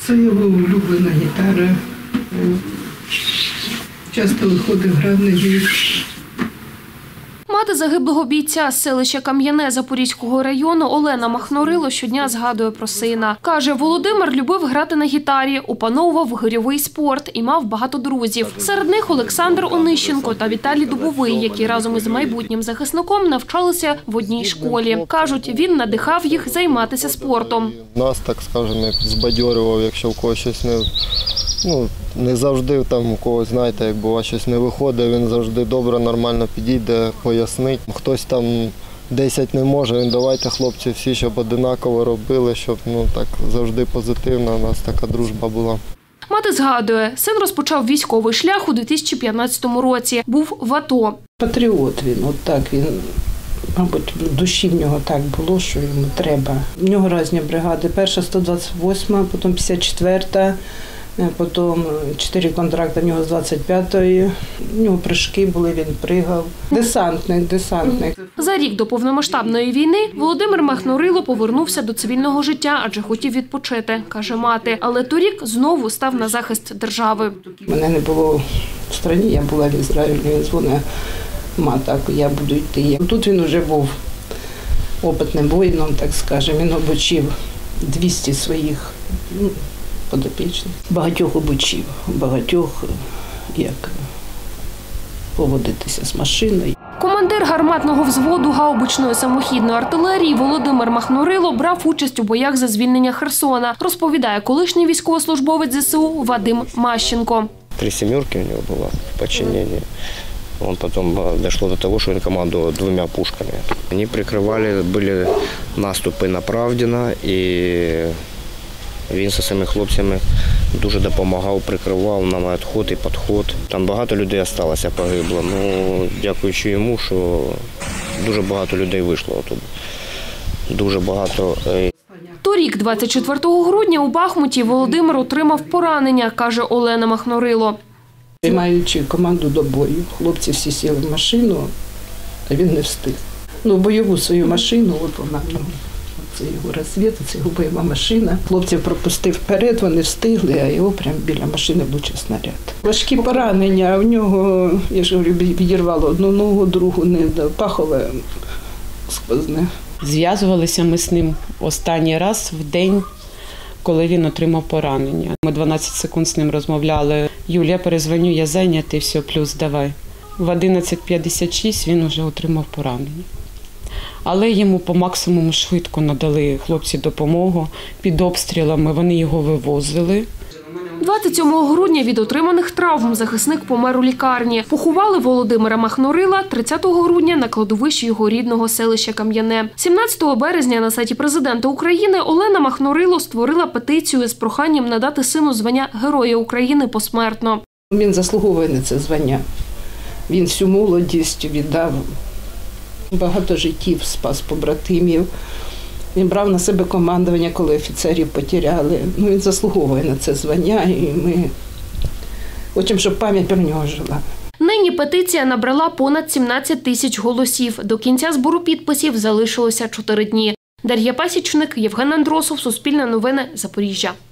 Це його улюблена гітара. Часто виходив грати на ній. Мати загиблого бійця з селища Кам'яне Запорізького району Олена Махнорило щодня згадує про сина. Каже, Володимир любив грати на гітарі, опановував гирьовий спорт і мав багато друзів. Серед них Олександр Онищенко та Віталій Дубовий, які разом із майбутнім захисником навчалися в одній школі. Кажуть, він надихав їх займатися спортом. Нас, так скажемо, як збадьорював, якщо в когось щось не завжди там у когось, знаєте, як буває, щось не виходить, він завжди добре, нормально підійде, пояснить. Хтось там 10 не може, він давайте, хлопці, всі, щоб одинаково робили, щоб так завжди позитивно, у нас така дружба була. Мати згадує, син розпочав військовий шлях у 2015 році, був в АТО. Патріот він, він, мабуть, в душі в нього так було, що йому треба. В нього різні бригади, перша 128-ма, потім 54-та. Потім 4 контракти в нього з 25-ї. У нього прыжки були, він пригав. Десантник. За рік до повномасштабної війни Володимир Махнорило повернувся до цивільного життя, адже хотів відпочити, каже мати. Але торік знову став на захист держави. Мене не було в країні, я була в Ізраїлі, він дзвонив, так, я буду йти. Тут він вже був опитним воїном, так скажемо. Він обучив 200 своїх подопічних. Багатьох обучив, як поводитися з машиною. Командир гарматного взводу гаубичної самохідної артилерії Володимир Махнорило брав участь у боях за звільнення Херсона, розповідає колишній військовослужбовець ЗСУ Вадим Мащенко. 3 «семерки» у него было в подчинении. Он потом дошло до того, что он командовал 2 пушками. Они прикрывали, были наступы на Правдіна, и він зі своїми хлопцями дуже допомагав, прикривав нам відход і підход. Там багато людей залишилося, погибло. Дякуючи йому, що дуже багато людей вийшло оттуда. Дуже багато. Торік, 24 грудня, у Бахмуті Володимир отримав поранення, каже Олена Махнорило. Маючи команду до бою, хлопці всі сіли в машину, а він не встиг. Бойову свою машину, вона. Це його розвід, це його бойова машина. Хлопців пропустив вперед, вони встигли, а його прямо біля машини влучив снаряд. Важкі поранення, у нього, я ж говорю, відірвало одну ногу, другу не пахове сквозне. Зв'язувалися ми з ним останній раз в день, коли він отримав поранення. Ми 12 секунд з ним розмовляли. Юль, я перезвоню, я зайнятий, все, плюс давай. В 11:56 він вже отримав поранення. Але йому по максимуму швидко надали хлопці допомогу під обстрілами, вони його вивозили. 27 грудня від отриманих травм захисник помер у лікарні. Поховали Володимира Махнорила 30 грудня на кладовищі його рідного селища Кам'яне. 17 березня на сайті президента України Олена Махнорило створила петицію з проханням надати сину звання Героя України посмертно. Він заслуговує на це звання. Він всю молодість віддав. Багато життів спас побратимів. Він брав на себе командування, коли офіцерів потеряли. Він заслуговує на це звання, і ми хочемо, щоб пам'ять про нього жила. Нині петиція набрала понад 17 тисяч голосів. До кінця збору підписів залишилося 4 дні. Дар'я Пасічник, Євген Андросов, Суспільне новини, Запоріжжя.